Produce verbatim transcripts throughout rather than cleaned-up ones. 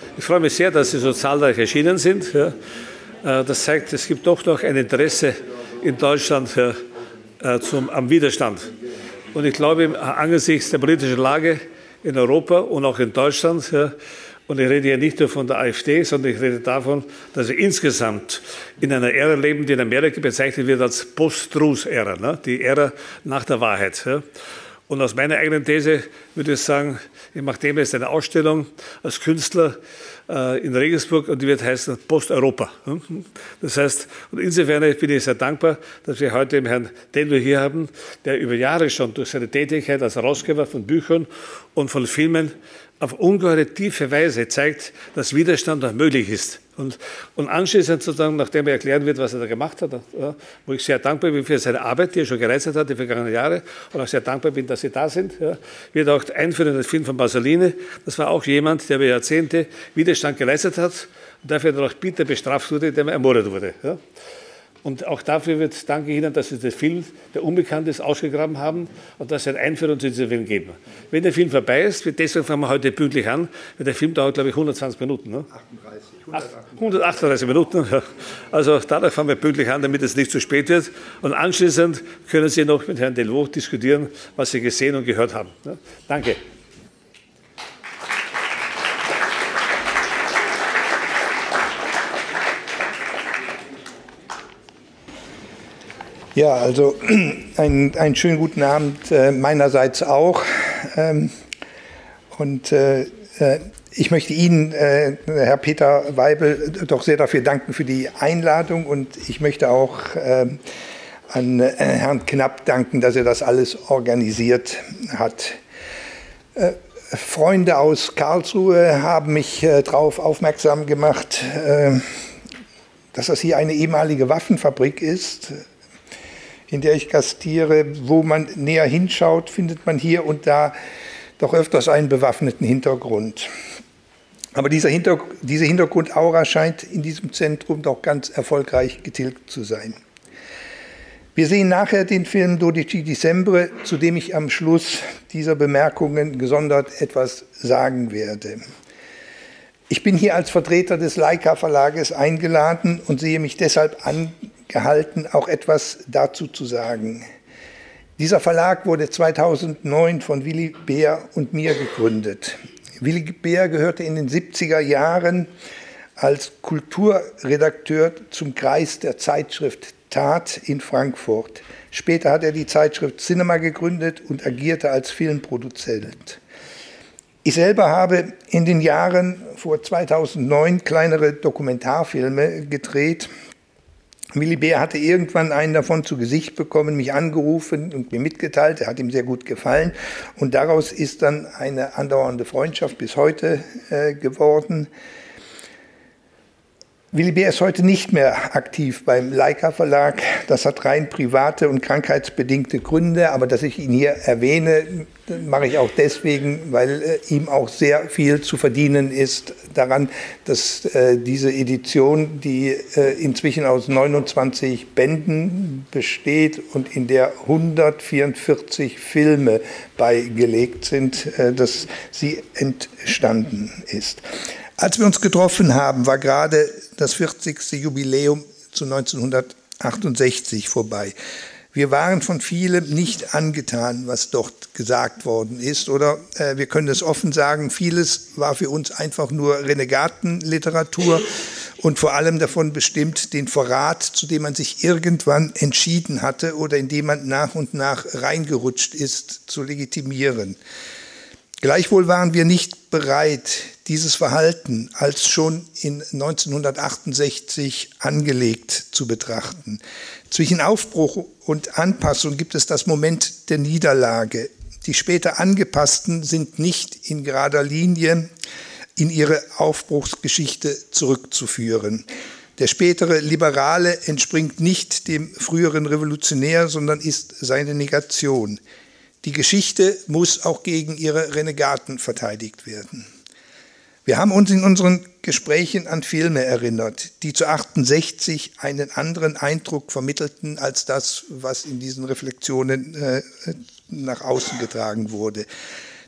Ich freue mich sehr, dass Sie so zahlreich erschienen sind. Ja. Das zeigt, es gibt doch noch ein Interesse in Deutschland ja, zum, am Widerstand. Und ich glaube, angesichts der politischen Lage in Europa und auch in Deutschland, ja, und ich rede hier nicht nur von der AfD, sondern ich rede davon, dass wir insgesamt in einer Ära leben, die in Amerika bezeichnet wird als Post-Truth-Ära, ne? Die Ära nach der Wahrheit. Ja. Und aus meiner eigenen These würde ich sagen, ich mache demnächst eine Ausstellung als Künstler äh, in Regensburg und die wird heißen Post-Europa. Das heißt, und insofern bin ich sehr dankbar, dass wir heute den Herrn Dellner hier haben, der über Jahre schon durch seine Tätigkeit als Herausgeber von Büchern und von Filmen auf ungeheure tiefe Weise zeigt, dass Widerstand noch möglich ist. Und, und anschließend sozusagen, nachdem er erklären wird, was er da gemacht hat, ja, wo ich sehr dankbar bin für seine Arbeit, die er schon geleistet hat, die vergangenen Jahre, und auch sehr dankbar bin, dass Sie da sind, ja, wird auch einführen in den Film von Pasolini. Das war auch jemand, der über Jahrzehnte Widerstand geleistet hat und dafür dann auch bitter bestraft wurde, indem er ermordet wurde. Ja. Und auch dafür wird, danke Ihnen, dass Sie den Film, der unbekannt ist, ausgegraben haben und dass Sie eine Einführung zu diesem Film geben. Wenn der Film vorbei ist, deswegen fangen wir heute pünktlich an, weil der Film dauert, glaube ich, hundertzwanzig Minuten. Ne? achtunddreißig. hundertachtunddreißig Minuten. Ja. Also dadurch fangen wir pünktlich an, damit es nicht zu spät wird. Und anschließend können Sie noch mit Herrn Delvaux diskutieren, was Sie gesehen und gehört haben. Ja. Danke. Ja, also einen, einen schönen guten Abend äh, meinerseits auch. Ähm, und äh, ich möchte Ihnen, äh, Herr Peter Weibel, doch sehr dafür danken für die Einladung. Und ich möchte auch äh, an äh, Herrn Knapp danken, dass er das alles organisiert hat. Äh, Freunde aus Karlsruhe haben mich äh, darauf aufmerksam gemacht, äh, dass das hier eine ehemalige Waffenfabrik ist, in der ich gastiere. Wo man näher hinschaut, findet man hier und da doch öfters einen bewaffneten Hintergrund. Aber dieser Hinterg- diese Hintergrundaura scheint in diesem Zentrum doch ganz erfolgreich getilgt zu sein. Wir sehen nachher den Film dodici Dicembre, zu dem ich am Schluss dieser Bemerkungen gesondert etwas sagen werde. Ich bin hier als Vertreter des Leica Verlages eingeladen und sehe mich deshalb an, gehalten, auch etwas dazu zu sagen. Dieser Verlag wurde zweitausendneun von Willy Beer und mir gegründet. Willy Beer gehörte in den siebziger Jahren als Kulturredakteur zum Kreis der Zeitschrift Tat in Frankfurt. Später hat er die Zeitschrift Cinema gegründet und agierte als Filmproduzent. Ich selber habe in den Jahren vor zweitausendneun kleinere Dokumentarfilme gedreht. Willy Beer hatte irgendwann einen davon zu Gesicht bekommen, mich angerufen und mir mitgeteilt, er hat ihm sehr gut gefallen. Und daraus ist dann eine andauernde Freundschaft bis heute äh, geworden. Willy Beer ist heute nicht mehr aktiv beim Leica Verlag. Das hat rein private und krankheitsbedingte Gründe. Aber dass ich ihn hier erwähne, mache ich auch deswegen, weil äh, ihm auch sehr viel zu verdienen ist daran, dass äh, diese Edition, die äh, inzwischen aus neunundzwanzig Bänden besteht und in der hundertvierundvierzig Filme beigelegt sind, äh, dass sie entstanden ist. Als wir uns getroffen haben, war gerade das vierzigste Jubiläum zu neunzehnhundertachtundsechzig vorbei. Wir waren von vielem nicht angetan, was dort gesagt worden ist. Oder äh, wir können es offen sagen, vieles war für uns einfach nur Renegatenliteratur und vor allem davon bestimmt, den Verrat, zu dem man sich irgendwann entschieden hatte oder in dem man nach und nach reingerutscht ist, zu legitimieren. Gleichwohl waren wir nicht bereit, dieses Verhalten als schon in neunzehnhundertachtundsechzig angelegt zu betrachten. Zwischen Aufbruch und Anpassung gibt es das Moment der Niederlage. Die später Angepassten sind nicht in gerader Linie in ihre Aufbruchsgeschichte zurückzuführen. Der spätere Liberale entspringt nicht dem früheren Revolutionär, sondern ist seine Negation. Die Geschichte muss auch gegen ihre Renegaten verteidigt werden. Wir haben uns in unseren Gesprächen an Filme erinnert, die zu achtundsechzig einen anderen Eindruck vermittelten als das, was in diesen Reflexionen äh, nach außen getragen wurde.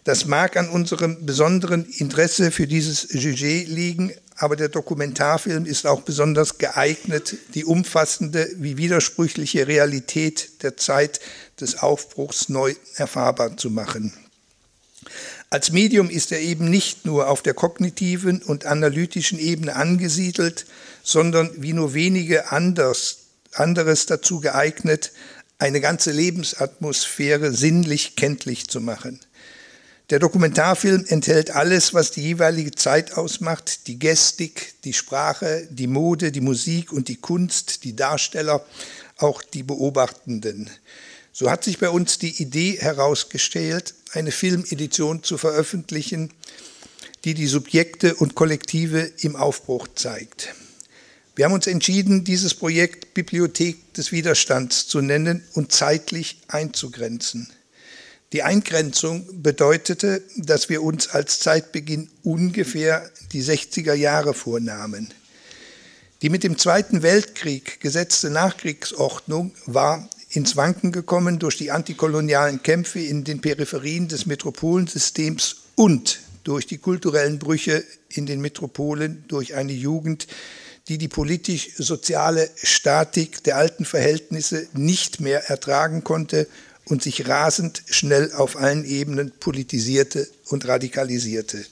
Das mag an unserem besonderen Interesse für dieses Sujet liegen, aber der Dokumentarfilm ist auch besonders geeignet, die umfassende wie widersprüchliche Realität der Zeit des Aufbruchs neu erfahrbar zu machen. Als Medium ist er eben nicht nur auf der kognitiven und analytischen Ebene angesiedelt, sondern wie nur wenige anders, anderes dazu geeignet, eine ganze Lebensatmosphäre sinnlich kenntlich zu machen. Der Dokumentarfilm enthält alles, was die jeweilige Zeit ausmacht, die Gestik, die Sprache, die Mode, die Musik und die Kunst, die Darsteller, auch die Beobachtenden. So hat sich bei uns die Idee herausgestellt, eine Filmedition zu veröffentlichen, die die Subjekte und Kollektive im Aufbruch zeigt. Wir haben uns entschieden, dieses Projekt Bibliothek des Widerstands zu nennen und zeitlich einzugrenzen. Die Eingrenzung bedeutete, dass wir uns als Zeitbeginn ungefähr die sechziger Jahre vornahmen. Die mit dem Zweiten Weltkrieg gesetzte Nachkriegsordnung war ins Wanken gekommen durch die antikolonialen Kämpfe in den Peripherien des Metropolensystems und durch die kulturellen Brüche in den Metropolen durch eine Jugend, die die politisch-soziale Statik der alten Verhältnisse nicht mehr ertragen konnte und sich rasend schnell auf allen Ebenen politisierte und radikalisierte.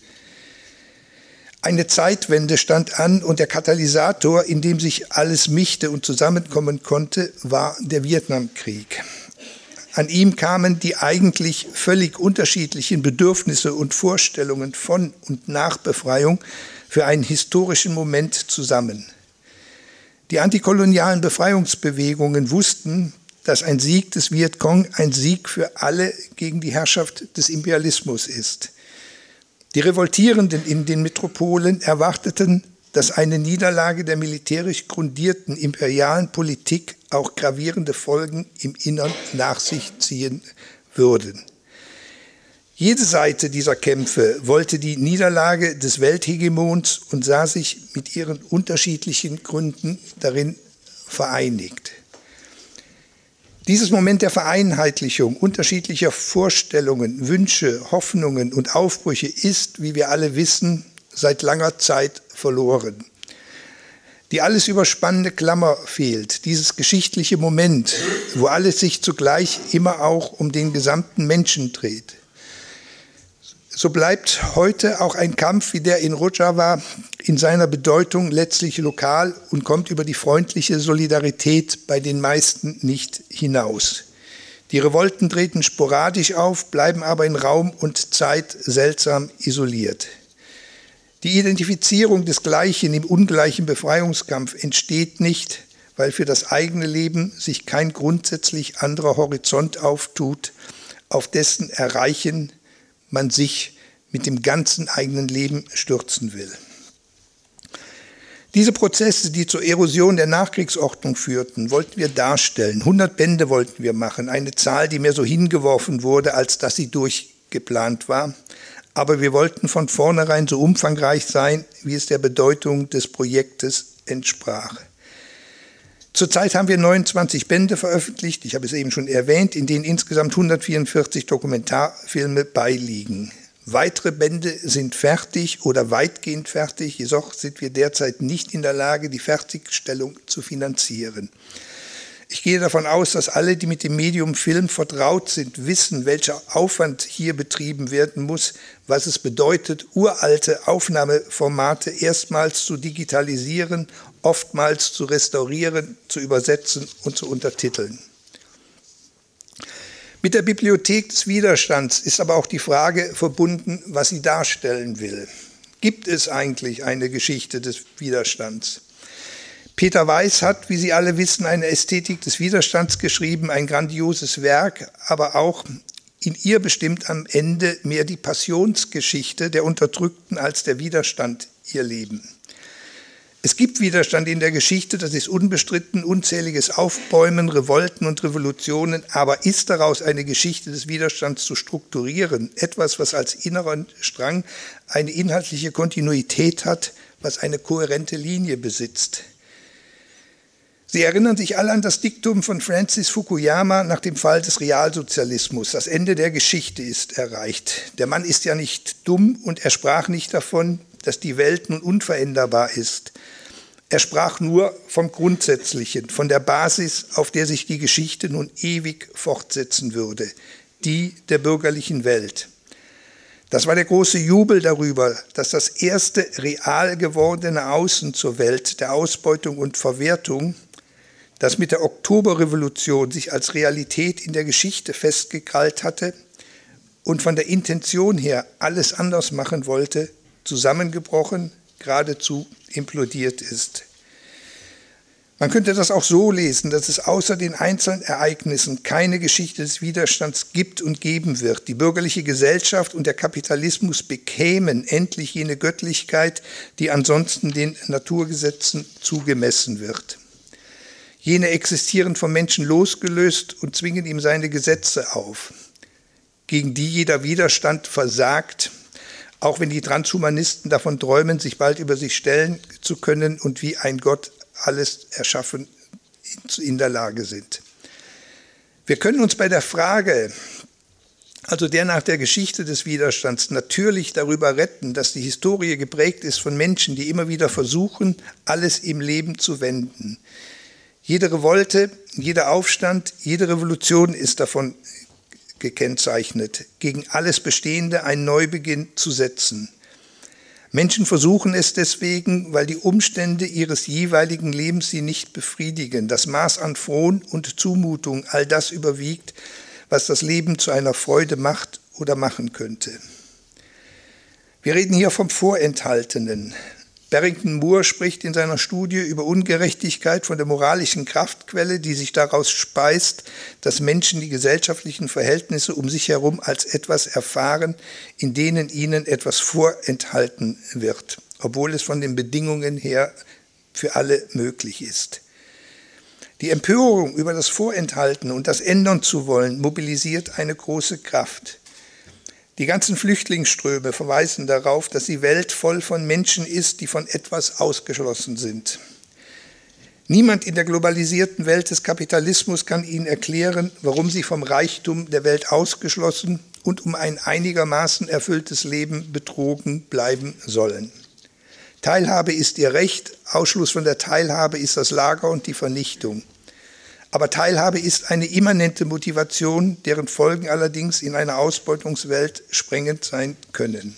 Eine Zeitwende stand an und der Katalysator, in dem sich alles mischte und zusammenkommen konnte, war der Vietnamkrieg. An ihm kamen die eigentlich völlig unterschiedlichen Bedürfnisse und Vorstellungen von und nach Befreiung für einen historischen Moment zusammen. Die antikolonialen Befreiungsbewegungen wussten, dass ein Sieg des Vietcong ein Sieg für alle gegen die Herrschaft des Imperialismus ist. Die Revoltierenden in den Metropolen erwarteten, dass eine Niederlage der militärisch grundierten imperialen Politik auch gravierende Folgen im Innern nach sich ziehen würden. Jede Seite dieser Kämpfe wollte die Niederlage des Welthegemons und sah sich mit ihren unterschiedlichen Gründen darin vereinigt. Dieses Moment der Vereinheitlichung unterschiedlicher Vorstellungen, Wünsche, Hoffnungen und Aufbrüche ist, wie wir alle wissen, seit langer Zeit verloren. Die alles überspannende Klammer fehlt, dieses geschichtliche Moment, wo alles sich zugleich immer auch um den gesamten Menschen dreht. So bleibt heute auch ein Kampf wie der in Rojava in seiner Bedeutung letztlich lokal und kommt über die freundliche Solidarität bei den meisten nicht hinaus. Die Revolten treten sporadisch auf, bleiben aber in Raum und Zeit seltsam isoliert. Die Identifizierung des Gleichen im ungleichen Befreiungskampf entsteht nicht, weil für das eigene Leben sich kein grundsätzlich anderer Horizont auftut, auf dessen Erreichen man sich mit dem ganzen eigenen Leben stürzen will. Diese Prozesse, die zur Erosion der Nachkriegsordnung führten, wollten wir darstellen. hundert Bände wollten wir machen, eine Zahl, die mehr so hingeworfen wurde, als dass sie durchgeplant war. Aber wir wollten von vornherein so umfangreich sein, wie es der Bedeutung des Projektes entsprach. Zurzeit haben wir neunundzwanzig Bände veröffentlicht, ich habe es eben schon erwähnt, in denen insgesamt hundertvierundvierzig Dokumentarfilme beiliegen. Weitere Bände sind fertig oder weitgehend fertig, jedoch sind wir derzeit nicht in der Lage, die Fertigstellung zu finanzieren. Ich gehe davon aus, dass alle, die mit dem Medium Film vertraut sind, wissen, welcher Aufwand hier betrieben werden muss, was es bedeutet, uralte Aufnahmeformate erstmals zu digitalisieren, oftmals zu restaurieren, zu übersetzen und zu untertiteln. Mit der Bibliothek des Widerstands ist aber auch die Frage verbunden, was sie darstellen will. Gibt es eigentlich eine Geschichte des Widerstands? Peter Weiß hat, wie Sie alle wissen, eine Ästhetik des Widerstands geschrieben, ein grandioses Werk, aber auch in ihr bestimmt am Ende mehr die Passionsgeschichte der Unterdrückten als der Widerstand ihr Leben. Es gibt Widerstand in der Geschichte, das ist unbestritten, unzähliges Aufbäumen, Revolten und Revolutionen, aber ist daraus eine Geschichte des Widerstands zu strukturieren, etwas, was als inneren Strang eine inhaltliche Kontinuität hat, was eine kohärente Linie besitzt. Sie erinnern sich alle an das Diktum von Francis Fukuyama nach dem Fall des Realsozialismus. Das Ende der Geschichte ist erreicht. Der Mann ist ja nicht dumm und er sprach nicht davon, dass die Welt nun unveränderbar ist. Er sprach nur vom Grundsätzlichen, von der Basis, auf der sich die Geschichte nun ewig fortsetzen würde, die der bürgerlichen Welt. Das war der große Jubel darüber, dass das erste real gewordene Außen zur Welt der Ausbeutung und Verwertung, das mit der Oktoberrevolution sich als Realität in der Geschichte festgekrallt hatte und von der Intention her alles anders machen wollte, zusammengebrochen, geradezu implodiert ist. Man könnte das auch so lesen, dass es außer den einzelnen Ereignissen keine Geschichte des Widerstands gibt und geben wird. Die bürgerliche Gesellschaft und der Kapitalismus bekämen endlich jene Göttlichkeit, die ansonsten den Naturgesetzen zugemessen wird. Jene existieren vom Menschen losgelöst und zwingen ihm seine Gesetze auf, gegen die jeder Widerstand versagt, auch wenn die Transhumanisten davon träumen, sich bald über sich stellen zu können und wie ein Gott alles erschaffen in der Lage sind. Wir können uns bei der Frage, also der nach der Geschichte des Widerstands, natürlich darüber retten, dass die Historie geprägt ist von Menschen, die immer wieder versuchen, alles im Leben zu wenden. Jede Revolte, jeder Aufstand, jede Revolution ist davon gekennzeichnet, gegen alles Bestehende einen Neubeginn zu setzen. Menschen versuchen es deswegen, weil die Umstände ihres jeweiligen Lebens sie nicht befriedigen. Das Maß an Frohn und Zumutung, all das überwiegt, was das Leben zu einer Freude macht oder machen könnte. Wir reden hier vom Vorenthaltenen. Barrington Moore spricht in seiner Studie über Ungerechtigkeit von der moralischen Kraftquelle, die sich daraus speist, dass Menschen die gesellschaftlichen Verhältnisse um sich herum als etwas erfahren, in denen ihnen etwas vorenthalten wird, obwohl es von den Bedingungen her für alle möglich ist. Die Empörung über das Vorenthalten und das ändern zu wollen, mobilisiert eine große Kraft. Die ganzen Flüchtlingsströme verweisen darauf, dass die Welt voll von Menschen ist, die von etwas ausgeschlossen sind. Niemand in der globalisierten Welt des Kapitalismus kann ihnen erklären, warum sie vom Reichtum der Welt ausgeschlossen und um ein einigermaßen erfülltes Leben betrogen bleiben sollen. Teilhabe ist ihr Recht, Ausschluss von der Teilhabe ist das Lager und die Vernichtung. Aber Teilhabe ist eine immanente Motivation, deren Folgen allerdings in einer Ausbeutungswelt sprengend sein können.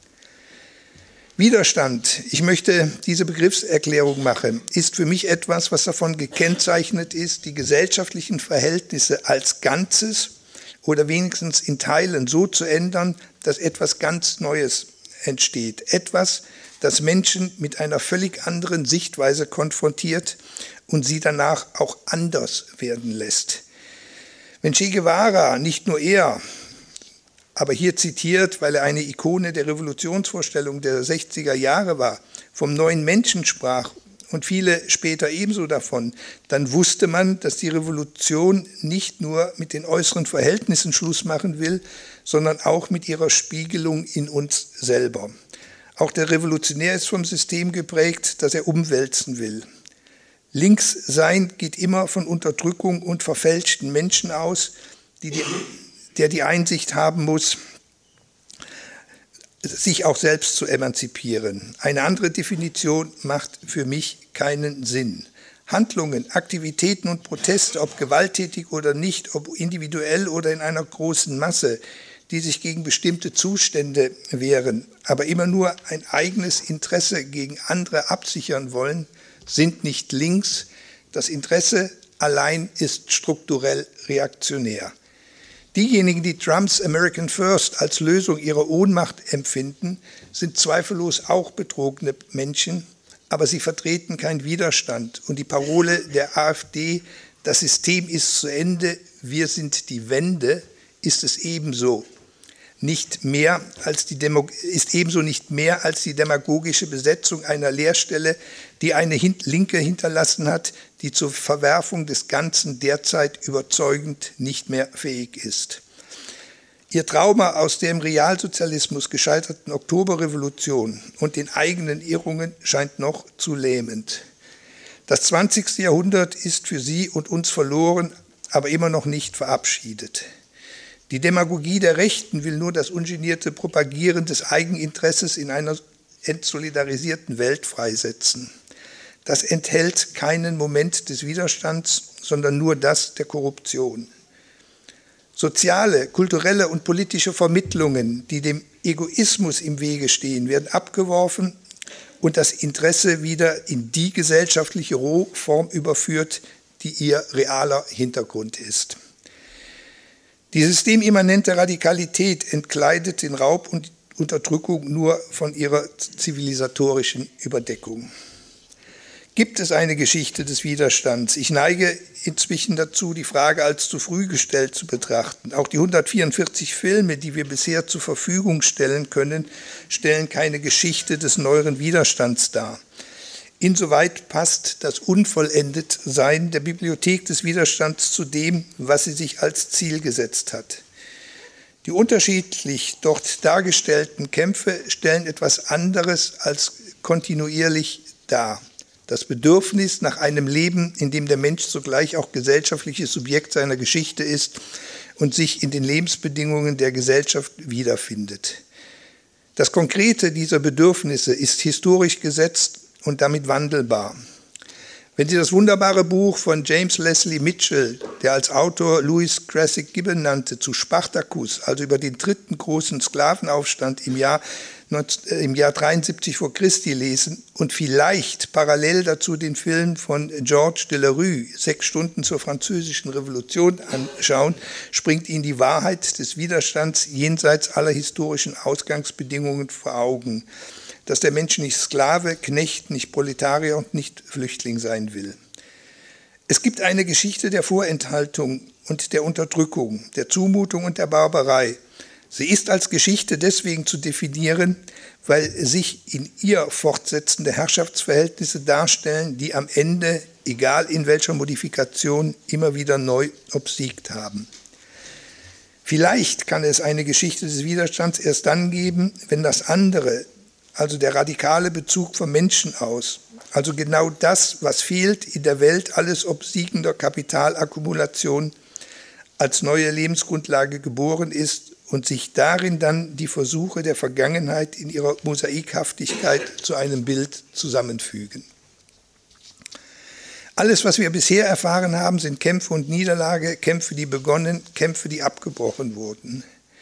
Widerstand, ich möchte diese Begriffserklärung machen, ist für mich etwas, was davon gekennzeichnet ist, die gesellschaftlichen Verhältnisse als Ganzes oder wenigstens in Teilen so zu ändern, dass etwas ganz Neues entsteht. Etwas, das Menschen mit einer völlig anderen Sichtweise konfrontiert und sie danach auch anders werden lässt. Wenn Che Guevara, nicht nur er, aber hier zitiert, weil er eine Ikone der Revolutionsvorstellung der sechziger Jahre war, vom neuen Menschen sprach und viele später ebenso davon, dann wusste man, dass die Revolution nicht nur mit den äußeren Verhältnissen Schluss machen will, sondern auch mit ihrer Spiegelung in uns selber. Auch der Revolutionär ist vom System geprägt, das er umwälzen will. Linkssein geht immer von Unterdrückung und verfälschten Menschen aus, die die, der die Einsicht haben muss, sich auch selbst zu emanzipieren. Eine andere Definition macht für mich keinen Sinn. Handlungen, Aktivitäten und Proteste, ob gewalttätig oder nicht, ob individuell oder in einer großen Masse, die sich gegen bestimmte Zustände wehren, aber immer nur ein eigenes Interesse gegen andere absichern wollen, sind nicht links. Das Interesse allein ist strukturell reaktionär. Diejenigen, die Trumps American First als Lösung ihrer Ohnmacht empfinden, sind zweifellos auch betrogene Menschen, aber sie vertreten keinen Widerstand. Und die Parole der AfD, das System ist zu Ende, wir sind die Wende, ist es ebenso. Nicht mehr als die Demo- ist ebenso nicht mehr als die demagogische Besetzung einer Lehrstelle, die eine Hin- Linke hinterlassen hat, die zur Verwerfung des Ganzen derzeit überzeugend nicht mehr fähig ist. Ihr Trauma aus der im Realsozialismus gescheiterten Oktoberrevolution und den eigenen Irrungen scheint noch zu lähmend. Das zwanzigste Jahrhundert ist für sie und uns verloren, aber immer noch nicht verabschiedet. Die Demagogie der Rechten will nur das ungenierte Propagieren des Eigeninteresses in einer entsolidarisierten Welt freisetzen. Das enthält keinen Moment des Widerstands, sondern nur das der Korruption. Soziale, kulturelle und politische Vermittlungen, die dem Egoismus im Wege stehen, werden abgeworfen und das Interesse wieder in die gesellschaftliche Rohform überführt, die ihr realer Hintergrund ist. Die systemimmanente Radikalität entkleidet den Raub und Unterdrückung nur von ihrer zivilisatorischen Überdeckung. Gibt es eine Geschichte des Widerstands? Ich neige inzwischen dazu, die Frage als zu früh gestellt zu betrachten. Auch die hundertvierundvierzig Filme, die wir bisher zur Verfügung stellen können, stellen keine Geschichte des neueren Widerstands dar. Insoweit passt das Unvollendetsein der Bibliothek des Widerstands zu dem, was sie sich als Ziel gesetzt hat. Die unterschiedlich dort dargestellten Kämpfe stellen etwas anderes als kontinuierlich dar. Das Bedürfnis nach einem Leben, in dem der Mensch zugleich auch gesellschaftliches Subjekt seiner Geschichte ist und sich in den Lebensbedingungen der Gesellschaft wiederfindet. Das Konkrete dieser Bedürfnisse ist historisch gesetzt und damit wandelbar. Wenn Sie das wunderbare Buch von James Leslie Mitchell, der als Autor Louis Cressy Gibbon nannte, zu Spartacus, also über den dritten großen Sklavenaufstand im Jahr, im Jahr dreiundsiebzig vor Christi lesen und vielleicht parallel dazu den Film von Georges Delerue, Sechs Stunden zur französischen Revolution, anschauen, springt Ihnen die Wahrheit des Widerstands jenseits aller historischen Ausgangsbedingungen vor Augen, dass der Mensch nicht Sklave, Knecht, nicht Proletarier und nicht Flüchtling sein will. Es gibt eine Geschichte der Vorenthaltung und der Unterdrückung, der Zumutung und der Barbarei. Sie ist als Geschichte deswegen zu definieren, weil sich in ihr fortsetzende Herrschaftsverhältnisse darstellen, die am Ende, egal in welcher Modifikation, immer wieder neu obsiegt haben. Vielleicht kann es eine Geschichte des Widerstands erst dann geben, wenn das andere, also der radikale Bezug vom Menschen aus, also genau das, was fehlt in der Welt alles obsiegender Kapitalakkumulation, als neue Lebensgrundlage geboren ist und sich darin dann die Versuche der Vergangenheit in ihrer Mosaikhaftigkeit zu einem Bild zusammenfügen. Alles, was wir bisher erfahren haben, sind Kämpfe und Niederlage, Kämpfe, die begonnen, Kämpfe, die abgebrochen wurden.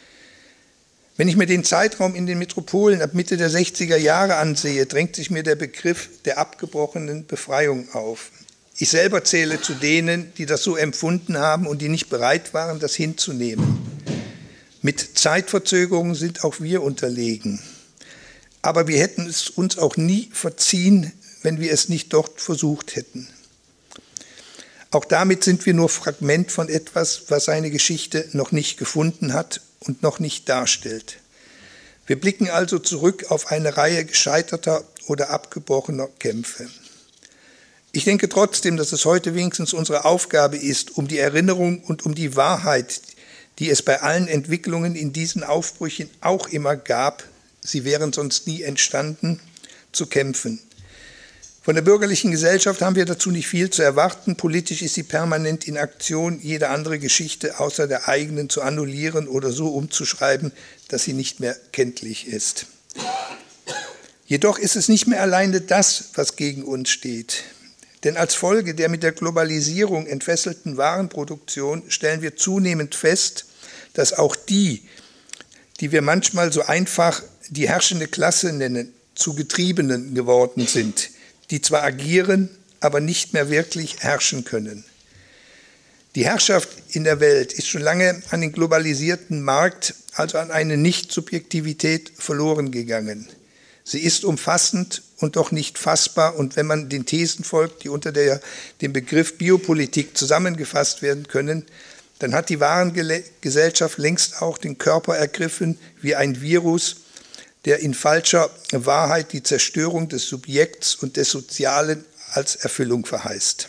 Wenn ich mir den Zeitraum in den Metropolen ab Mitte der sechziger Jahre ansehe, drängt sich mir der Begriff der abgebrochenen Befreiung auf. Ich selber zähle zu denen, die das so empfunden haben und die nicht bereit waren, das hinzunehmen. Mit Zeitverzögerungen sind auch wir unterlegen. Aber wir hätten es uns auch nie verziehen, wenn wir es nicht dort versucht hätten. Auch damit sind wir nur Fragment von etwas, was seine Geschichte noch nicht gefunden hat und noch nicht darstellt. Wir blicken also zurück auf eine Reihe gescheiterter oder abgebrochener Kämpfe. Ich denke trotzdem, dass es heute wenigstens unsere Aufgabe ist, um die Erinnerung und um die Wahrheit, die es bei allen Entwicklungen in diesen Aufbrüchen auch immer gab, sie wären sonst nie entstanden, zu kämpfen. Von der bürgerlichen Gesellschaft haben wir dazu nicht viel zu erwarten. Politisch ist sie permanent in Aktion, jede andere Geschichte außer der eigenen zu annullieren oder so umzuschreiben, dass sie nicht mehr kenntlich ist. Jedoch ist es nicht mehr alleine das, was gegen uns steht. Denn als Folge der mit der Globalisierung entfesselten Warenproduktion stellen wir zunehmend fest, dass auch die, die wir manchmal so einfach die herrschende Klasse nennen, zu Getriebenen geworden sind, die zwar agieren, aber nicht mehr wirklich herrschen können. Die Herrschaft in der Welt ist schon lange an den globalisierten Markt, also an eine Nicht-Subjektivität verloren gegangen. Sie ist umfassend und doch nicht fassbar. Und wenn man den Thesen folgt, die unter der, dem Begriff Biopolitik zusammengefasst werden können, dann hat die Warengesellschaft längst auch den Körper ergriffen wie ein Virus, der in falscher Wahrheit die Zerstörung des Subjekts und des Sozialen als Erfüllung verheißt.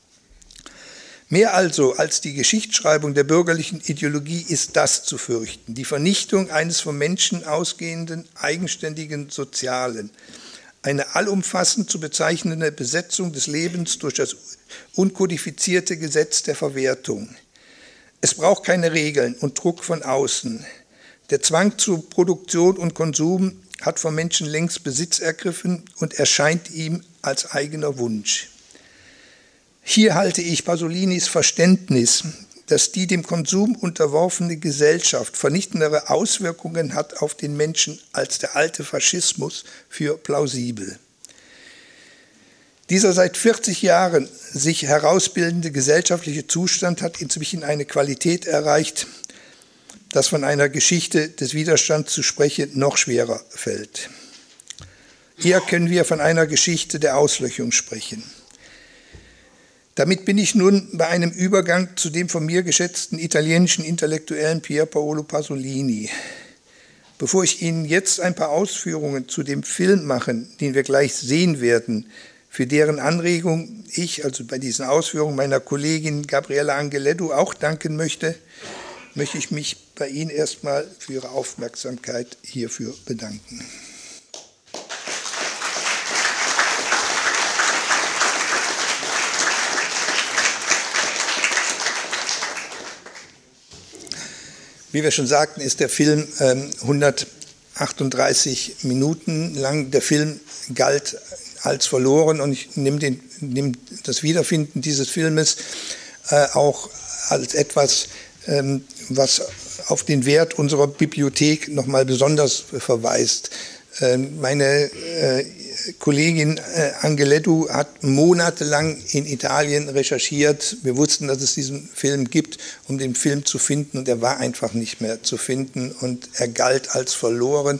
Mehr also als die Geschichtsschreibung der bürgerlichen Ideologie ist das zu fürchten, die Vernichtung eines vom Menschen ausgehenden, eigenständigen Sozialen, eine allumfassend zu bezeichnende Besetzung des Lebens durch das unkodifizierte Gesetz der Verwertung. Es braucht keine Regeln und Druck von außen. Der Zwang zu Produktion und Konsum hat vom Menschen längst Besitz ergriffen und erscheint ihm als eigener Wunsch. Hier halte ich Pasolinis Verständnis, dass die dem Konsum unterworfene Gesellschaft vernichtendere Auswirkungen hat auf den Menschen als der alte Faschismus, für plausibel. Dieser seit vierzig Jahren sich herausbildende gesellschaftliche Zustand hat inzwischen eine Qualität erreicht, dass von einer Geschichte des Widerstands zu sprechen noch schwerer fällt. Hier können wir von einer Geschichte der Auslöschung sprechen. Damit bin ich nun bei einem Übergang zu dem von mir geschätzten italienischen Intellektuellen Pier Paolo Pasolini. Bevor ich Ihnen jetzt ein paar Ausführungen zu dem Film mache, den wir gleich sehen werden, für deren Anregung ich, also bei diesen Ausführungen meiner Kollegin Gabriella Angeletto, auch danken möchte, möchte ich mich bei Ihnen erstmal für Ihre Aufmerksamkeit hierfür bedanken. Wie wir schon sagten, ist der Film ähm, hundertachtunddreißig Minuten lang. Der Film galt als verloren und ich nehme, den, nehme das Wiederfinden dieses Filmes äh, auch als etwas, ähm, was auf den Wert unserer Bibliothek nochmal besonders verweist. Ähm, meine äh, Kollegin äh, Angeletto hat monatelang in Italien recherchiert. Wir wussten, dass es diesen Film gibt, um den Film zu finden, und er war einfach nicht mehr zu finden und er galt als verloren.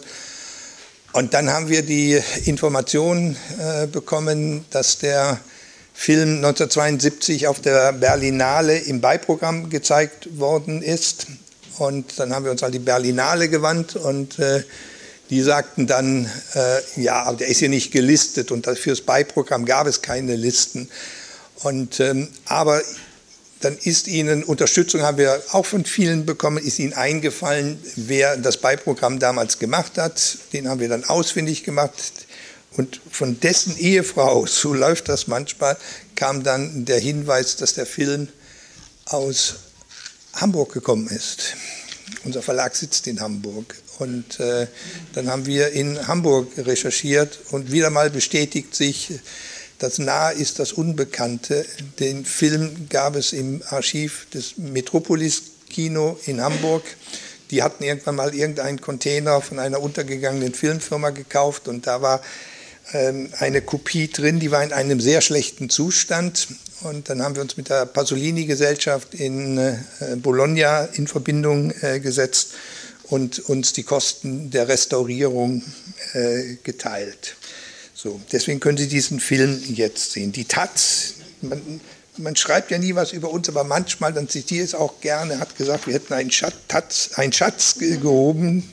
Und dann haben wir die Information äh, bekommen, dass der Film neunzehnhundertzweiundsiebzig auf der Berlinale im Beiprogramm gezeigt worden ist. Und dann haben wir uns an die Berlinale gewandt und äh, die sagten dann, äh, ja, aber der ist hier nicht gelistet und fürs Beiprogramm gab es keine Listen. Und, ähm, aber dann ist ihnen, Unterstützung haben wir auch von vielen bekommen, ist ihnen eingefallen, wer das Beiprogramm damals gemacht hat. Den haben wir dann ausfindig gemacht. Und von dessen Ehefrau, so läuft das manchmal, kam dann der Hinweis, dass der Film aus Hamburg gekommen ist. Unser Verlag sitzt in Hamburg. Und äh, dann haben wir in Hamburg recherchiert und wieder mal bestätigt sich, das Nahe ist das Unbekannte. Den Film gab es im Archiv des Metropolis Kino in Hamburg. Die hatten irgendwann mal irgendeinen Container von einer untergegangenen Filmfirma gekauft und da war ähm, eine Kopie drin, die war in einem sehr schlechten Zustand. Und dann haben wir uns mit der Pasolini-Gesellschaft in äh, Bologna in Verbindung äh, gesetzt und uns die Kosten der Restaurierung äh, geteilt. So, deswegen können Sie diesen Film jetzt sehen. Die Taz, man, man schreibt ja nie was über uns, aber manchmal, dann zitiere ich es auch gerne, hat gesagt, wir hätten einen Schatz, Taz, einen Schatz gehoben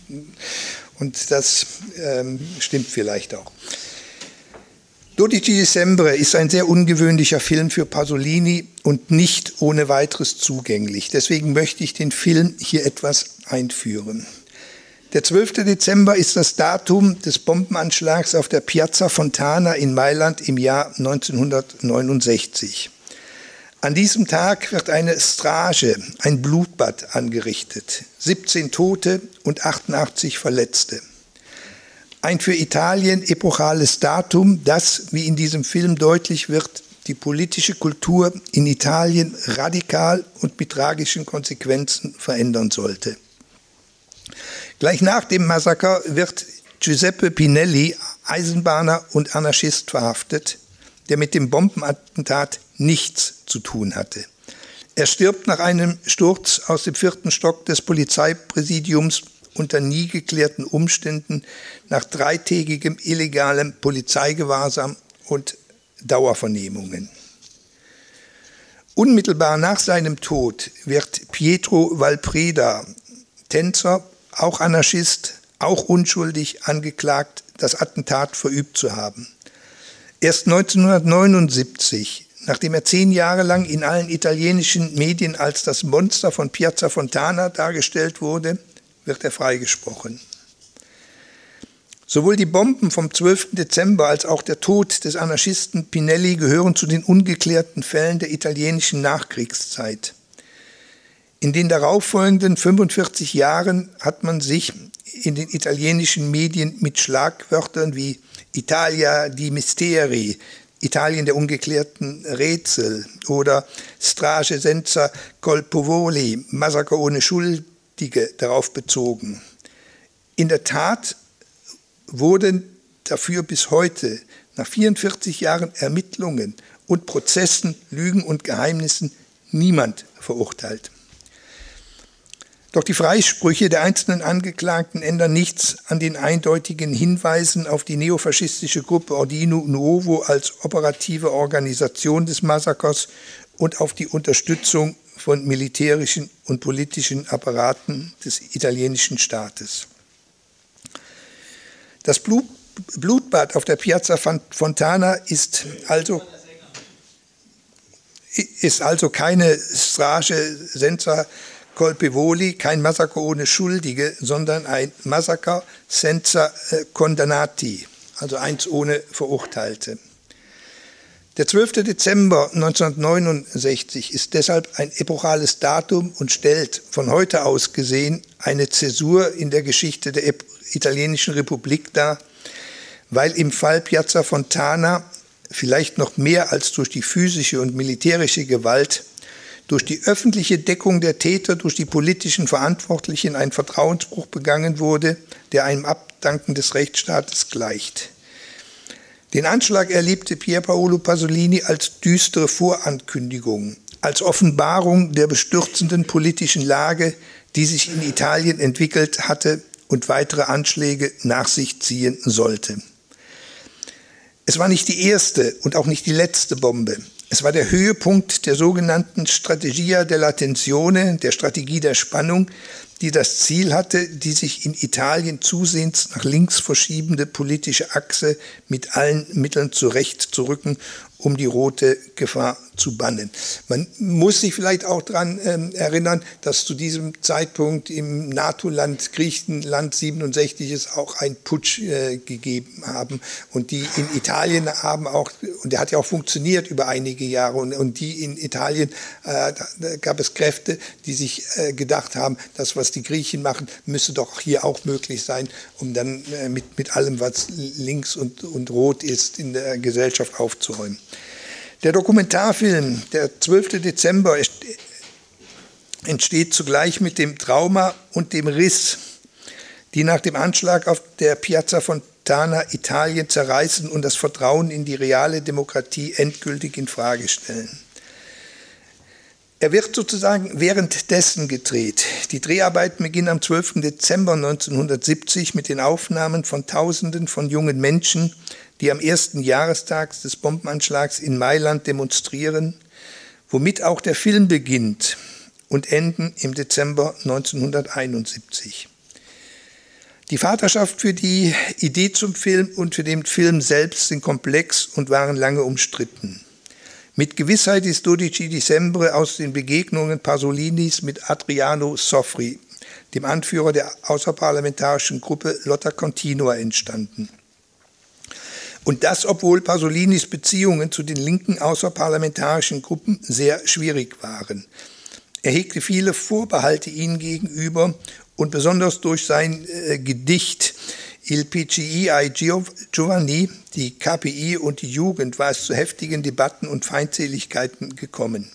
und das ähm, stimmt vielleicht auch. dodici Dicembre ist ein sehr ungewöhnlicher Film für Pasolini und nicht ohne weiteres zugänglich. Deswegen möchte ich den Film hier etwas einführen. Der zwölfte Dezember ist das Datum des Bombenanschlags auf der Piazza Fontana in Mailand im Jahr neunzehnhundertneunundsechzig. An diesem Tag wird eine Strage, ein Blutbad, angerichtet. siebzehn Tote und achtundachtzig Verletzte. Ein für Italien epochales Datum, das, wie in diesem Film deutlich wird, die politische Kultur in Italien radikal und mit tragischen Konsequenzen verändern sollte. Gleich nach dem Massaker wird Giuseppe Pinelli, Eisenbahner und Anarchist, verhaftet, der mit dem Bombenattentat nichts zu tun hatte. Er stirbt nach einem Sturz aus dem vierten Stock des Polizeipräsidiums unter nie geklärten Umständen nach dreitägigem illegalem Polizeigewahrsam und Dauervernehmungen. Unmittelbar nach seinem Tod wird Pietro Valpreda, Tänzer, auch Anarchist, auch unschuldig angeklagt, das Attentat verübt zu haben. Erst neunzehnhundertneunundsiebzig, nachdem er zehn Jahre lang in allen italienischen Medien als das Monster von Piazza Fontana dargestellt wurde, wird er freigesprochen. Sowohl die Bomben vom zwölften Dezember als auch der Tod des Anarchisten Pinelli gehören zu den ungeklärten Fällen der italienischen Nachkriegszeit. In den darauffolgenden fünfundvierzig Jahren hat man sich in den italienischen Medien mit Schlagwörtern wie Italia di Misteri, Italien der ungeklärten Rätsel oder Strage senza colpevoli, Massaker ohne Schuldige darauf bezogen. In der Tat wurden dafür bis heute nach vierundvierzig Jahren Ermittlungen und Prozessen, Lügen und Geheimnissen niemand verurteilt. Doch die Freisprüche der einzelnen Angeklagten ändern nichts an den eindeutigen Hinweisen auf die neofaschistische Gruppe Ordine Nuovo als operative Organisation des Massakers und auf die Unterstützung von militärischen und politischen Apparaten des italienischen Staates. Das Blut, Blutbad auf der Piazza Fontana ist also, ist also keine Strage senza colpevoli, kein Massaker ohne Schuldige, sondern ein Massaker senza condannati, also eins ohne Verurteilte. Der zwölfte Dezember neunzehnhundertneunundsechzig ist deshalb ein epochales Datum und stellt von heute aus gesehen eine Zäsur in der Geschichte der italienischen Republik dar, weil im Fall Piazza Fontana vielleicht noch mehr als durch die physische und militärische Gewalt durch die öffentliche Deckung der Täter durch die politischen Verantwortlichen ein Vertrauensbruch begangen wurde, der einem Abdanken des Rechtsstaates gleicht. Den Anschlag erlebte Pier Paolo Pasolini als düstere Vorankündigung, als Offenbarung der bestürzenden politischen Lage, die sich in Italien entwickelt hatte und weitere Anschläge nach sich ziehen sollte. Es war nicht die erste und auch nicht die letzte Bombe. Es war der Höhepunkt der sogenannten Strategia della Tensione, der Strategie der Spannung, die das Ziel hatte, die sich in Italien zusehends nach links verschiebende politische Achse mit allen Mitteln zurechtzurücken, um die rote Gefahr zu bannen. Man muss sich vielleicht auch daran ähm, erinnern, dass zu diesem Zeitpunkt im NATO-Land Griechenland siebenundsechzig es auch einen Putsch äh, gegeben haben. Und die in Italien haben auch, und der hat ja auch funktioniert über einige Jahre, und, und die in Italien, äh, da, da gab es Kräfte, die sich äh, gedacht haben, das, was die Griechen machen, müsse doch hier auch möglich sein, um dann äh, mit, mit allem, was links und, und rot ist, in der Gesellschaft aufzuräumen. Der Dokumentarfilm, der zwölfte Dezember, entsteht zugleich mit dem Trauma und dem Riss, die nach dem Anschlag auf der Piazza Fontana Italien zerreißen und das Vertrauen in die reale Demokratie endgültig in Frage stellen. Er wird sozusagen währenddessen gedreht. Die Dreharbeiten beginnen am zwölften Dezember neunzehnhundertsiebzig mit den Aufnahmen von Tausenden von jungen Menschen, die am ersten Jahrestag des Bombenanschlags in Mailand demonstrieren, womit auch der Film beginnt und enden im Dezember neunzehnhunderteinundsiebzig. Die Vaterschaft für die Idee zum Film und für den Film selbst sind komplex und waren lange umstritten. Mit Gewissheit ist dodici Dicembre aus den Begegnungen Pasolinis mit Adriano Sofri, dem Anführer der außerparlamentarischen Gruppe Lotta Continua, entstanden. Und das, obwohl Pasolinis Beziehungen zu den linken außerparlamentarischen Gruppen sehr schwierig waren. Er hegte viele Vorbehalte ihnen gegenüber und besonders durch sein äh, Gedicht Il P C I ai Giovani, die K P I und die Jugend, war es zu heftigen Debatten und Feindseligkeiten gekommen.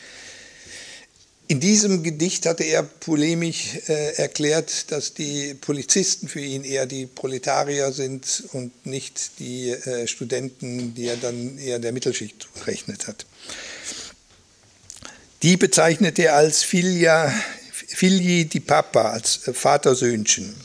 In diesem Gedicht hatte er polemisch äh, erklärt, dass die Polizisten für ihn eher die Proletarier sind und nicht die äh, Studenten, die er dann eher der Mittelschicht gerechnet hat. Die bezeichnete er als Figlia, Figli di Papa, als äh, Vatersöhnchen.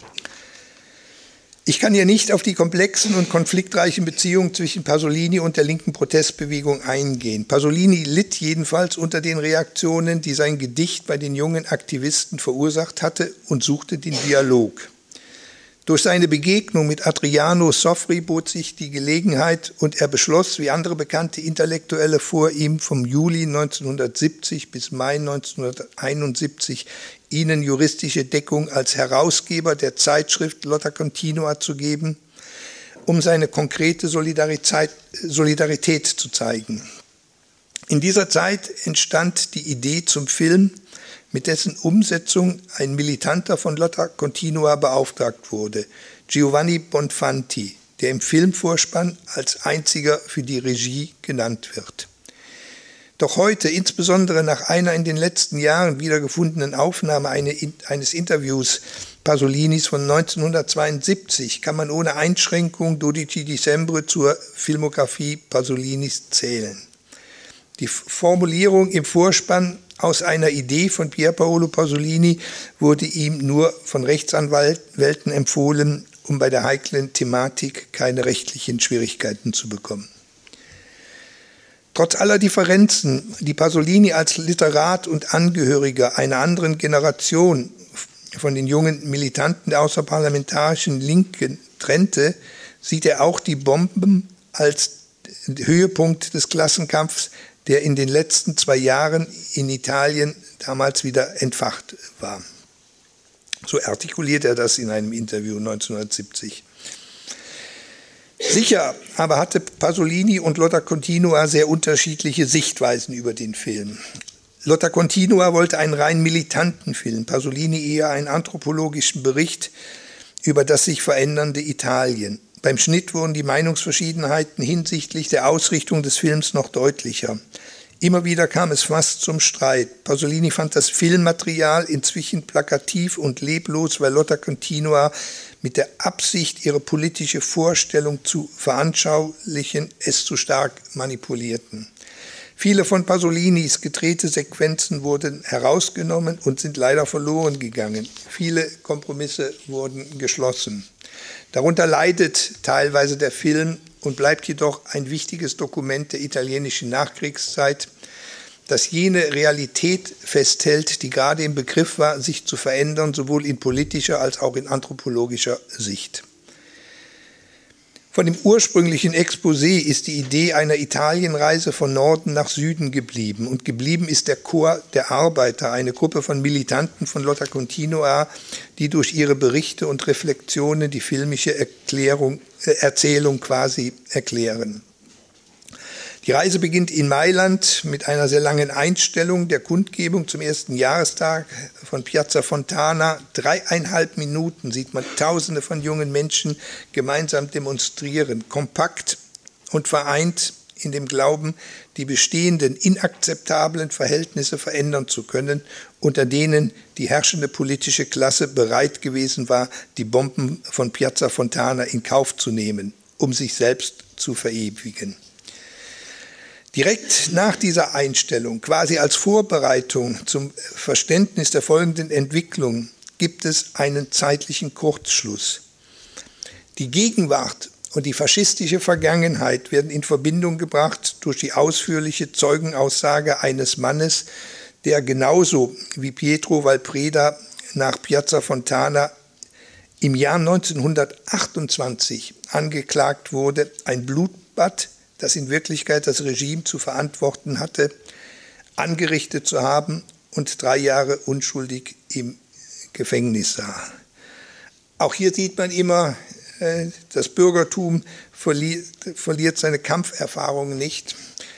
Ich kann hier nicht auf die komplexen und konfliktreichen Beziehungen zwischen Pasolini und der linken Protestbewegung eingehen. Pasolini litt jedenfalls unter den Reaktionen, die sein Gedicht bei den jungen Aktivisten verursacht hatte, und suchte den Dialog. Durch seine Begegnung mit Adriano Sofri bot sich die Gelegenheit und er beschloss, wie andere bekannte Intellektuelle vor ihm, vom Juli neunzehnhundertsiebzig bis Mai neunzehnhunderteinundsiebzig ihnen juristische Deckung als Herausgeber der Zeitschrift Lotta Continua zu geben, um seine konkrete Solidarität, Solidarität zu zeigen. In dieser Zeit entstand die Idee zum Film, mit dessen Umsetzung ein Militanter von Lotta Continua beauftragt wurde, Giovanni Bonfanti, der im Filmvorspann als einziger für die Regie genannt wird. Doch heute, insbesondere nach einer in den letzten Jahren wiedergefundenen Aufnahme eines Interviews Pasolinis von neunzehnhundertzweiundsiebzig, kann man ohne Einschränkung Dodici Dicembre zur Filmografie Pasolinis zählen. Die Formulierung im Vorspann aus einer Idee von Pier Paolo Pasolini wurde ihm nur von Rechtsanwälten empfohlen, um bei der heiklen Thematik keine rechtlichen Schwierigkeiten zu bekommen. Trotz aller Differenzen, die Pasolini als Literat und Angehöriger einer anderen Generation von den jungen Militanten der außerparlamentarischen Linken trennte, sieht er auch die Bomben als Höhepunkt des Klassenkampfs, der in den letzten zwei Jahren in Italien damals wieder entfacht war. So artikuliert er das in einem Interview neunzehnhundertsiebzig. Sicher aber hatte Pasolini und Lotta Continua sehr unterschiedliche Sichtweisen über den Film. Lotta Continua wollte einen rein militanten Film, Pasolini eher einen anthropologischen Bericht über das sich verändernde Italien. Beim Schnitt wurden die Meinungsverschiedenheiten hinsichtlich der Ausrichtung des Films noch deutlicher. Immer wieder kam es fast zum Streit. Pasolini fand das Filmmaterial inzwischen plakativ und leblos, weil Lotta Continua mit der Absicht, ihre politische Vorstellung zu veranschaulichen, es zu stark manipulierten. Viele von Pasolinis gedrehte Sequenzen wurden herausgenommen und sind leider verloren gegangen. Viele Kompromisse wurden geschlossen. Darunter leidet teilweise der Film und bleibt jedoch ein wichtiges Dokument der italienischen Nachkriegszeit, das jene Realität festhält, die gerade im Begriff war, sich zu verändern, sowohl in politischer als auch in anthropologischer Sicht. Von dem ursprünglichen Exposé ist die Idee einer Italienreise von Norden nach Süden geblieben. Und geblieben ist der Chor der Arbeiter, eine Gruppe von Militanten von Lotta Continua, die durch ihre Berichte und Reflexionen die filmische Erklärung, äh, Erzählung quasi erklären. Die Reise beginnt in Mailand mit einer sehr langen Einstellung der Kundgebung zum ersten Jahrestag von Piazza Fontana. Dreieinhalb Minuten sieht man Tausende von jungen Menschen gemeinsam demonstrieren, kompakt und vereint in dem Glauben, die bestehenden inakzeptablen Verhältnisse verändern zu können, unter denen die herrschende politische Klasse bereit gewesen war, die Bomben von Piazza Fontana in Kauf zu nehmen, um sich selbst zu verewigen. Direkt nach dieser Einstellung, quasi als Vorbereitung zum Verständnis der folgenden Entwicklung, gibt es einen zeitlichen Kurzschluss. Die Gegenwart und die faschistische Vergangenheit werden in Verbindung gebracht durch die ausführliche Zeugenaussage eines Mannes, der genauso wie Pietro Valpreda nach Piazza Fontana im Jahr neunzehnhundertachtundzwanzig angeklagt wurde, ein Blutbad, das in Wirklichkeit das Regime zu verantworten hatte, angerichtet zu haben und drei Jahre unschuldig im Gefängnis sah. Auch hier sieht man immer, äh, das Bürgertum verliert, verliert seine Kampferfahrung nicht.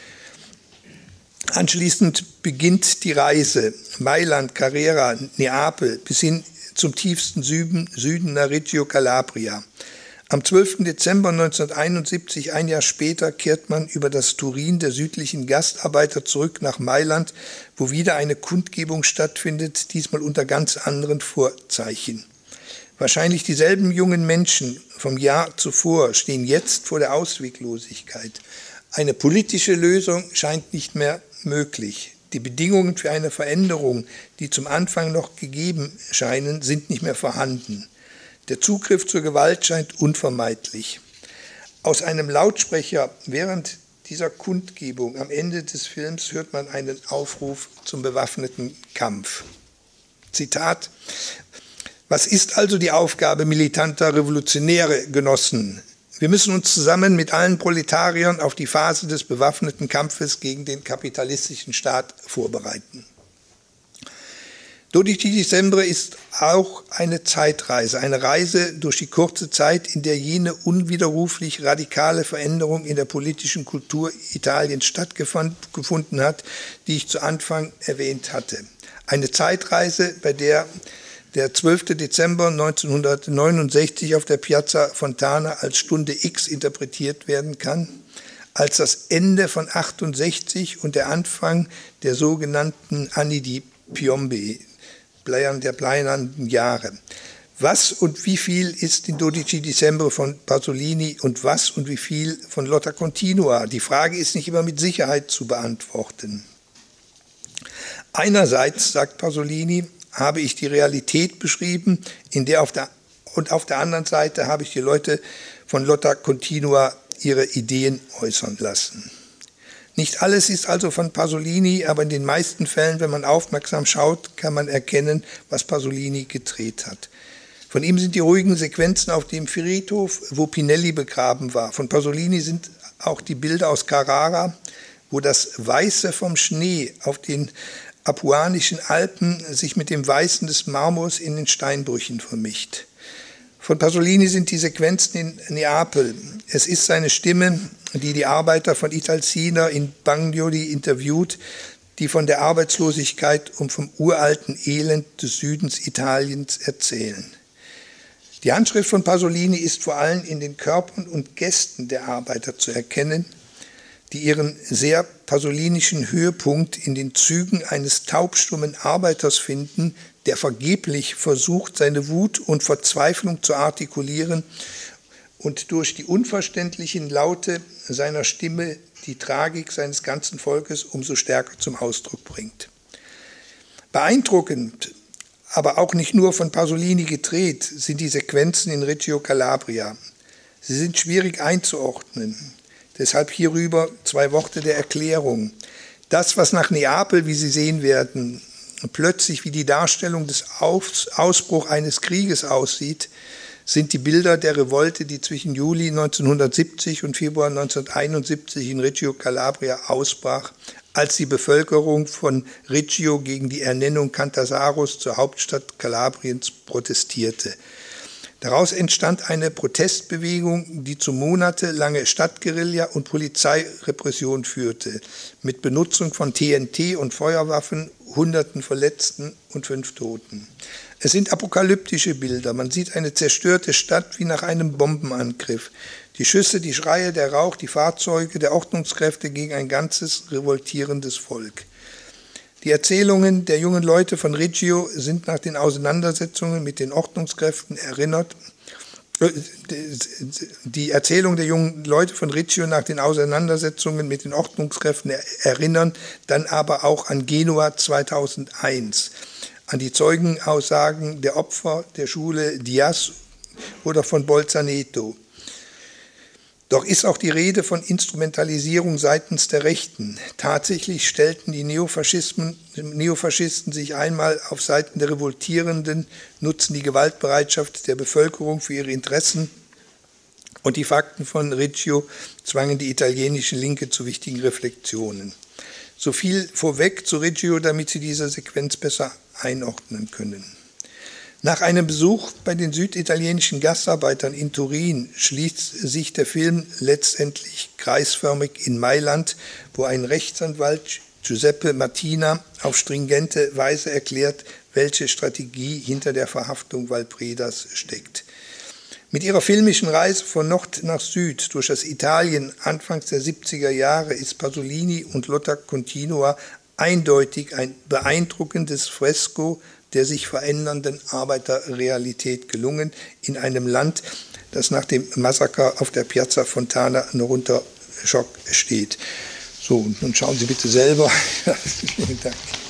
Anschließend beginnt die Reise Mailand, Carrera, Neapel bis hin zum tiefsten Süden, Süden nach Reggio Calabria. Am zwölften Dezember neunzehnhunderteinundsiebzig, ein Jahr später, kehrt man über das Turin der südlichen Gastarbeiter zurück nach Mailand, wo wieder eine Kundgebung stattfindet, diesmal unter ganz anderen Vorzeichen. Wahrscheinlich dieselben jungen Menschen vom Jahr zuvor stehen jetzt vor der Ausweglosigkeit. Eine politische Lösung scheint nicht mehr möglich. Die Bedingungen für eine Veränderung, die zum Anfang noch gegeben scheinen, sind nicht mehr vorhanden. Der Zugriff zur Gewalt scheint unvermeidlich. Aus einem Lautsprecher während dieser Kundgebung am Ende des Films hört man einen Aufruf zum bewaffneten Kampf. Zitat: Was ist also die Aufgabe militanter Revolutionäre, Genossen? Wir müssen uns zusammen mit allen Proletariern auf die Phase des bewaffneten Kampfes gegen den kapitalistischen Staat vorbereiten. dodici Dicembre ist auch eine Zeitreise, eine Reise durch die kurze Zeit, in der jene unwiderruflich radikale Veränderung in der politischen Kultur Italiens stattgefunden hat, die ich zu Anfang erwähnt hatte. Eine Zeitreise, bei der der zwölfte Dezember neunzehnhundertneunundsechzig auf der Piazza Fontana als Stunde X interpretiert werden kann, als das Ende von achtundsechzig und der Anfang der sogenannten Anni di Piombo, der bleiernen Jahre. Was und wie viel ist in dodici Dicembre von Pasolini und was und wie viel von Lotta Continua? Die Frage ist nicht immer mit Sicherheit zu beantworten. Einerseits, sagt Pasolini, habe ich die Realität beschrieben, in der auf der, und auf der anderen Seite habe ich die Leute von Lotta Continua ihre Ideen äußern lassen. Nicht alles ist also von Pasolini, aber in den meisten Fällen, wenn man aufmerksam schaut, kann man erkennen, was Pasolini gedreht hat. Von ihm sind die ruhigen Sequenzen auf dem Friedhof, wo Pinelli begraben war. Von Pasolini sind auch die Bilder aus Carrara, wo das Weiße vom Schnee auf den apuanischen Alpen sich mit dem Weißen des Marmors in den Steinbrüchen vermischt. Von Pasolini sind die Sequenzen in Neapel. Es ist seine Stimme, die die Arbeiter von Italcina in Bagnoli interviewt, die von der Arbeitslosigkeit und vom uralten Elend des Südens Italiens erzählen. Die Handschrift von Pasolini ist vor allem in den Körpern und Gesten der Arbeiter zu erkennen, die ihren sehr pasolinischen Höhepunkt in den Zügen eines taubstummen Arbeiters finden, der vergeblich versucht, seine Wut und Verzweiflung zu artikulieren und durch die unverständlichen Laute seiner Stimme die Tragik seines ganzen Volkes umso stärker zum Ausdruck bringt. Beeindruckend, aber auch nicht nur von Pasolini gedreht, sind die Sequenzen in Reggio Calabria. Sie sind schwierig einzuordnen. Deshalb hierüber zwei Worte der Erklärung. Das, was nach Neapel, wie Sie sehen werden, plötzlich wie die Darstellung des Ausbruchs eines Krieges aussieht, sind die Bilder der Revolte, die zwischen Juli neunzehnhundertsiebzig und Februar neunzehnhunderteinundsiebzig in Reggio Calabria ausbrach, als die Bevölkerung von Reggio gegen die Ernennung Cantasaros zur Hauptstadt Kalabriens protestierte. Daraus entstand eine Protestbewegung, die zu monatelange Stadtguerilla und Polizeirepression führte, mit Benutzung von T N T und Feuerwaffen, hunderten Verletzten und fünf Toten. Es sind apokalyptische Bilder. Man sieht eine zerstörte Stadt wie nach einem Bombenangriff. Die Schüsse, die Schreie, der Rauch, die Fahrzeuge der Ordnungskräfte gegen ein ganzes revoltierendes Volk. Die Erzählungen der jungen Leute von Reggio sind nach den Auseinandersetzungen mit den Ordnungskräften erinnert. Die Erzählung der jungen Leute von Reggio nach den Auseinandersetzungen mit den Ordnungskräften erinnern dann aber auch an Genua zweitausendeins, an die Zeugenaussagen der Opfer der Schule Diaz oder von Bolzaneto. Doch ist auch die Rede von Instrumentalisierung seitens der Rechten. Tatsächlich stellten die Neofaschisten, Neofaschisten sich einmal auf Seiten der Revoltierenden, nutzen die Gewaltbereitschaft der Bevölkerung für ihre Interessen und die Fakten von Reggio zwangen die italienische Linke zu wichtigen Reflexionen. So viel vorweg zu Reggio, damit Sie diese Sequenz besser einordnen können. Nach einem Besuch bei den süditalienischen Gastarbeitern in Turin schließt sich der Film letztendlich kreisförmig in Mailand, wo ein Rechtsanwalt Giuseppe Martina auf stringente Weise erklärt, welche Strategie hinter der Verhaftung Valpredas steckt. Mit ihrer filmischen Reise von Nord nach Süd durch das Italien Anfangs der siebziger Jahre ist Pasolini und Lotta Continua eindeutig ein beeindruckendes Fresko der sich verändernden Arbeiterrealität gelungen in einem Land, das nach dem Massaker auf der Piazza Fontana noch unter Schock steht. So, nun schauen Sie bitte selber. Vielen Dank.